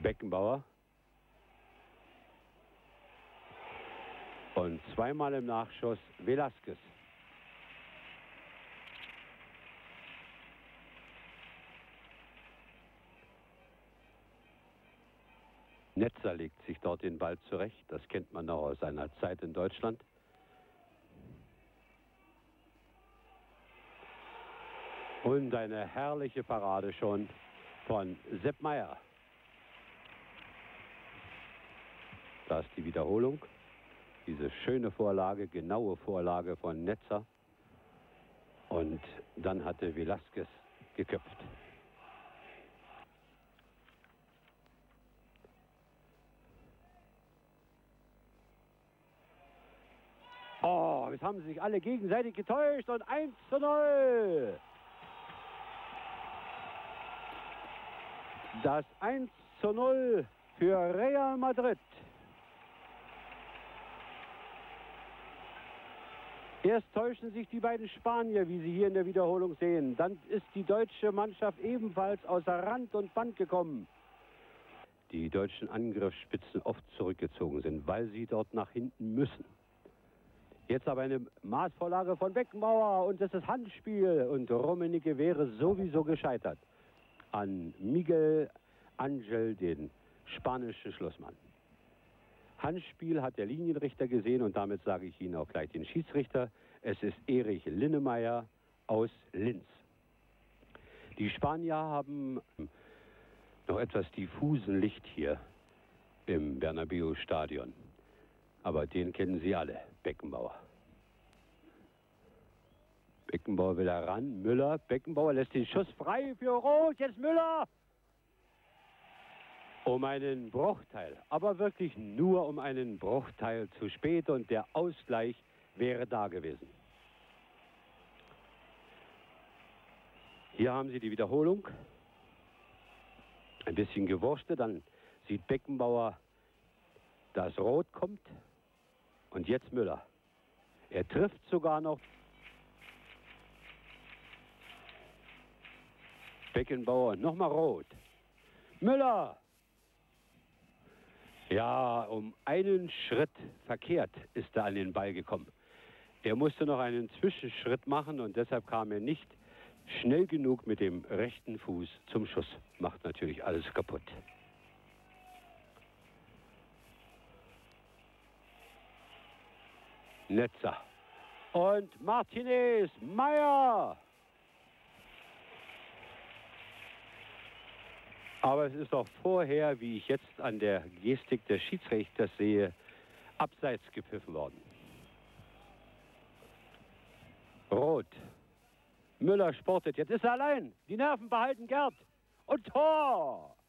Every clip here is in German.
Beckenbauer. Und zweimal im Nachschuss Velasquez. Netzer legt sich dort den Ball zurecht. Das kennt man noch aus seiner Zeit in Deutschland. Und eine herrliche Parade schon von Sepp Maier. Da ist die Wiederholung. Diese schöne Vorlage, genaue Vorlage von Netzer. Und dann hatte Velasquez geköpft. Oh, jetzt haben sie sich alle gegenseitig getäuscht und 1:0. Das 1:0 für Real Madrid. Erst täuschen sich die beiden Spanier, wie Sie hier in der Wiederholung sehen. Dann ist die deutsche Mannschaft ebenfalls außer Rand und Band gekommen. Die deutschen Angriffsspitzen oft zurückgezogen sind, weil sie dort nach hinten müssen. Jetzt aber eine Maßvorlage von Beckenbauer und das ist Handspiel. Und Rummenigge wäre sowieso gescheitert an Miguel Angel, den spanischen Schlussmann. Handspiel hat der Linienrichter gesehen und damit sage ich Ihnen auch gleich den Schiedsrichter. Es ist Erich Linnemeyer aus Linz. Die Spanier haben noch etwas diffusen Licht hier im Bernabeu-Stadion. Aber den kennen Sie alle, Beckenbauer. Beckenbauer will heran, Müller, Beckenbauer lässt den Schuss frei für Rot, jetzt Müller! Um einen Bruchteil, aber wirklich nur um einen Bruchteil zu spät und der Ausgleich wäre da gewesen. Hier haben Sie die Wiederholung. Ein bisschen gewurstet, dann sieht Beckenbauer, dass Rot kommt und jetzt Müller. Er trifft sogar noch. Beckenbauer, nochmal Rot. Müller! Ja, um einen Schritt verkehrt ist er an den Ball gekommen. Er musste noch einen Zwischenschritt machen und deshalb kam er nicht schnell genug mit dem rechten Fuß zum Schuss. Macht natürlich alles kaputt. Netzer. Und Martinez, Maier. Aber es ist auch vorher, wie ich jetzt an der Gestik des Schiedsrichters sehe, abseits gepfiffen worden. Rot. Müller sportet. Jetzt ist er allein. Die Nerven behalten Gerd. Und Tor!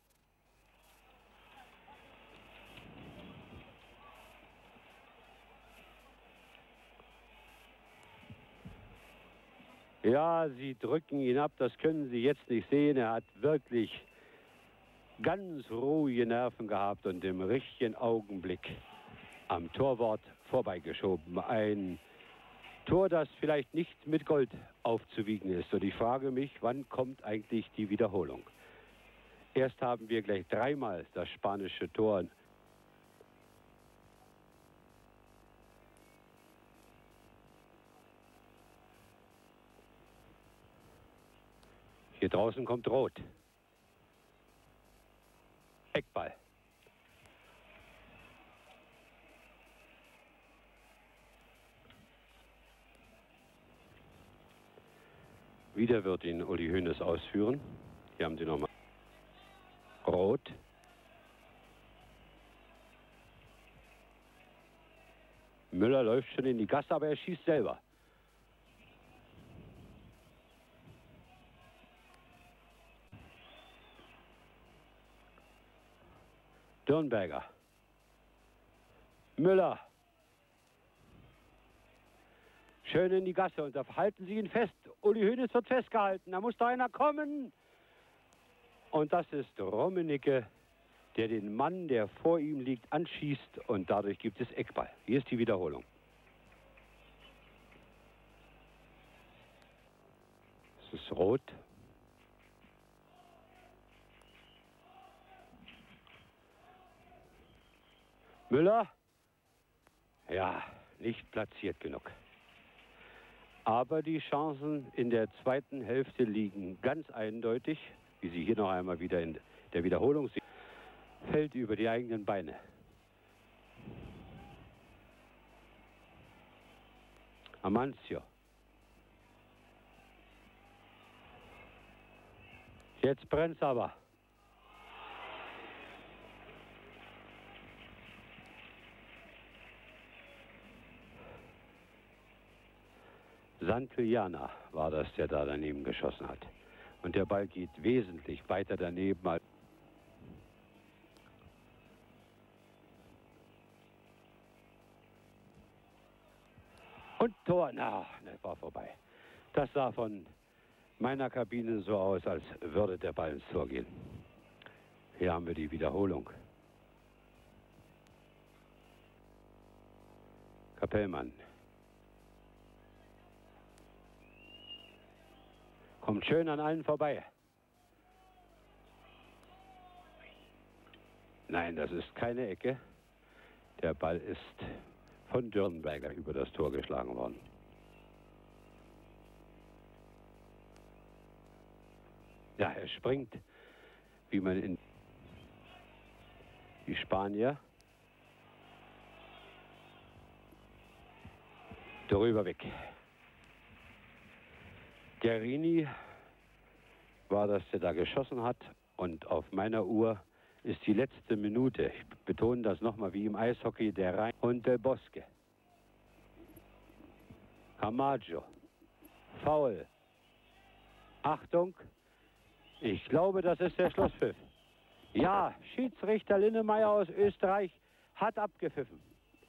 Ja, sie drücken ihn ab. Das können Sie jetzt nicht sehen. Er hat wirklich ganz ruhige Nerven gehabt und im richtigen Augenblick am Torwart vorbeigeschoben. Ein Tor, das vielleicht nicht mit Gold aufzuwiegen ist. Und ich frage mich, wann kommt eigentlich die Wiederholung? Erst haben wir gleich dreimal das spanische Tor. Hier draußen kommt Rot. Eckball. Wieder wird ihn Uli Hoeneß ausführen. Hier haben Sie nochmal Rot. Müller läuft schon in die Gasse, aber er schießt selber. Dürnberger. Müller. Schön in die Gasse und da halten Sie ihn fest. Uli Hoeneß wird festgehalten. Da muss da einer kommen. Und das ist Rummenigge, der den Mann, der vor ihm liegt, anschießt und dadurch gibt es Eckball. Hier ist die Wiederholung. Es ist Rot. Müller. Ja, nicht platziert genug. Aber die Chancen in der zweiten Hälfte liegen ganz eindeutig, wie Sie hier noch einmal wieder in der Wiederholung sehen, fällt über die eigenen Beine. Amancio. Jetzt brennt's aber. Santillana war das, der da daneben geschossen hat. Und der Ball geht wesentlich weiter daneben als... Und Tor, na, das war vorbei. Das sah von meiner Kabine so aus, als würde der Ball ins Tor gehen. Hier haben wir die Wiederholung. Kapellmann. Kommt schön an allen vorbei. Nein, das ist keine Ecke. Der Ball ist von Dürrenberger über das Tor geschlagen worden. Ja, er springt, wie man in die Spanier darüber weg. Guerini war das, der da geschossen hat, und auf meiner Uhr ist die letzte Minute. Ich betone das nochmal wie im Eishockey, der Rhein und Del Bosque. Camacho. Foul. Achtung. Ich glaube, das ist der Schlusspfiff. Ja, Schiedsrichter Linnemeyer aus Österreich hat abgepfiffen.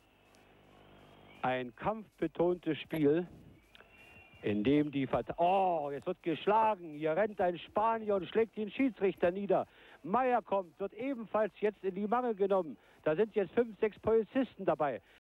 Ein kampfbetontes Spiel, in dem die Oh, jetzt wird geschlagen. Hier rennt ein Spanier und schlägt den Schiedsrichter nieder. Meyer kommt, wird ebenfalls jetzt in die Mangel genommen. Da sind jetzt 5, 6 Polizisten dabei.